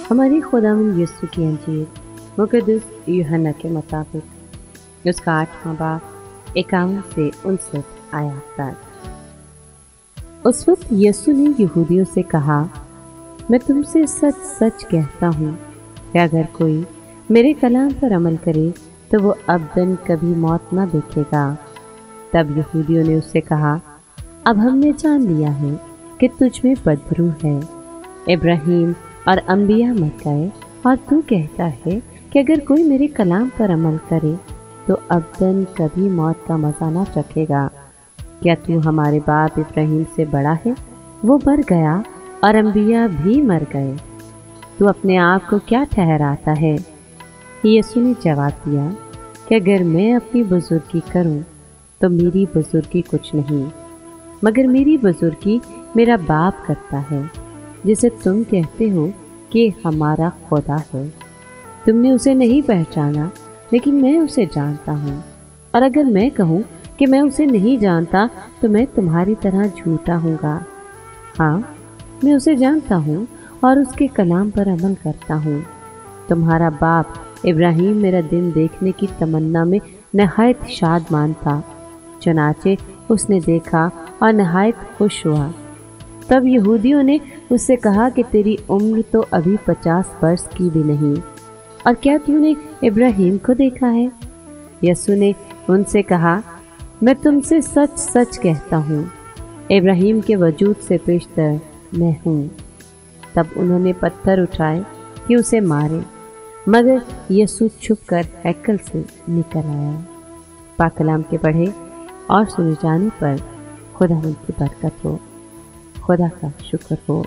हमारे खुदावंद यीशु की अंजील मुक़द्दस यूहन्ना के मुताबिक उसका 8वां बाब 51 से 59 आयत तक। उस वक्त यीशु ने यहूदियों से कहा, मैं तुमसे सच सच कहता हूँ कि अगर कोई मेरे कलाम पर अमल करे तो वो अबदन कभी मौत न देखेगा। तब यहूदियों ने उससे कहा, अब हमने जान लिया है कि तुझ में बदरू है। इब्राहिम और अंबिया मर गए और तू कहता है कि अगर कोई मेरे कलाम पर अमल करे तो अबदन कभी मौत का मजा ना चखेगा। क्या तू हमारे बाप इब्राहिम से बड़ा है? वो मर गया और अंबिया भी मर गए, तू अपने आप को क्या ठहराता है? यीशु ने जवाब दिया कि अगर मैं अपनी बुजुर्गी करूं तो मेरी बुजुर्गी कुछ नहीं, मगर मेरी बुजुर्गी मेरा बाप करता है, जिसे तुम कहते हो कि हमारा खुदा है। तुमने उसे नहीं पहचाना, लेकिन मैं उसे जानता हूँ। और अगर मैं कहूँ कि मैं उसे नहीं जानता तो मैं तुम्हारी तरह झूठा हूँगा। हाँ, मैं उसे जानता हूँ और उसके कलाम पर अमल करता हूँ। तुम्हारा बाप इब्राहिम मेरा दिन देखने की तमन्ना में नहायत शादमान था, चनाचे उसने देखा और नहायत खुश हुआ। तब यहूदियों ने उससे कहा कि तेरी उम्र तो अभी 50 वर्ष की भी नहीं, और क्या तूने इब्राहिम को देखा है? यीशु ने उनसे कहा, मैं तुमसे सच सच कहता हूँ, इब्राहिम के वजूद से पेशतर मैं हूँ। तब उन्होंने पत्थर उठाए कि उसे मारे, मगर यीशु छुपकर हैकल से निकल आया। पाक कलाम के पढ़े और सुने जाने पर खुदावंद की बरकत हो, खुदा का शुक्र हो।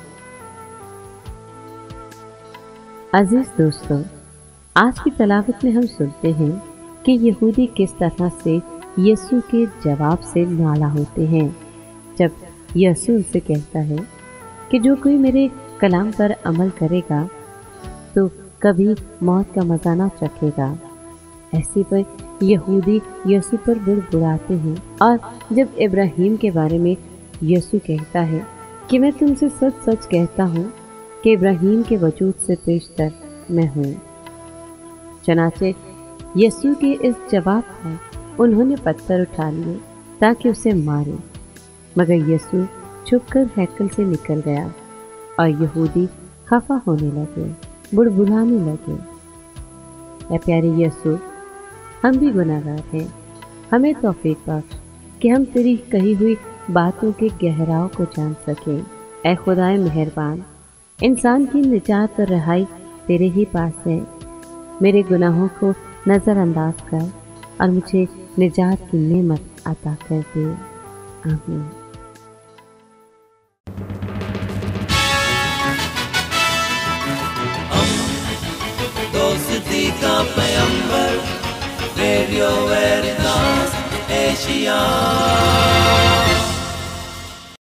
अजीज दोस्तों, आज की तलावत में हम सुनते हैं कि यहूदी किस तरह से यीशु के जवाब से नाला होते हैं जब यीशु उनसे कहता है कि जो कोई मेरे कलाम पर अमल करेगा तो कभी मौत का मजा ना चखेगा। ऐसे पर यहूदी यीशु पर बुड़बुड़ाते हैं, और जब इब्राहिम के बारे में यीशु कहता है कि मैं तुमसे सच सच कहता हूँ कि इब्राहिम के वजूद से पेशतर मैं हूँ। चनाचे यीशु के इस जवाब पर उन्होंने पत्थर उठा लिए ताकि उसे मारे, मगर यीशु छुपकर हैकल से निकल गया और यहूदी खफा होने लगे, बुड़बुड़ाने लगे। ऐ प्यारे यीशु, हम भी गुनाहगार हैं, हमें तौफीक बख्श कि हम तेरी कही हुई बातों के गहराव को जान सकें। ऐ खुदाए मेहरबान, इंसान की निजात और रहाई तेरे ही पास है। मेरे गुनाहों को नज़रअंदाज कर और मुझे निजात की नेमत अता कर दे। आमीन। दोस्ती का पैगंबर, रेडियो वेरिटास एशिया।